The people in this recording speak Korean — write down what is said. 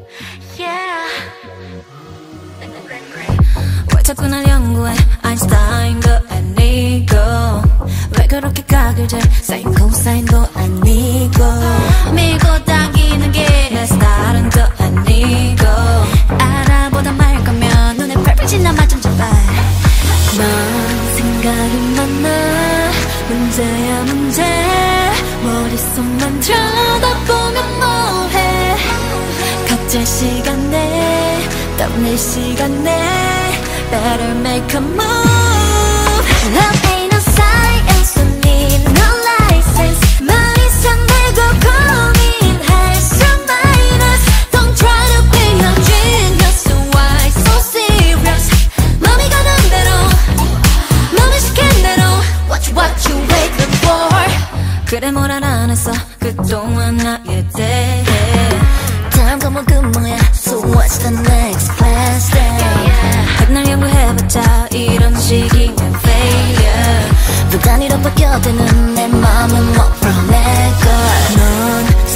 Yeah. 왜 자꾸 날 연구해 아인슈타인도 아니고 왜 그렇게 각을 재 사인 코사인도 아니고 밀고 당기는 게 내 스타일은 또 아니고 알아보다 말 거면 눈에 펄펄 나만 좀 제발 넌 생각이 많아 문제야 문제 머릿속만 쳐다보면 뭐해 각자 시간에 떠낼 시간에 Better make a move Love ain't no science You need no license 머리상 내고 고민할수 minus Don't try to be a genius Why so serious 맘이 가는 대로 맘이 시킨 대로 What you waiting for 그래 뭘 안 했어 그동안 나에 대해 다음 과목은 뭐야 So what's the next class then 백날 연구해봤자 이런 식이면 failure 또 단위로 바뀌어드는 내 맘은 뭐 from 내걸 넌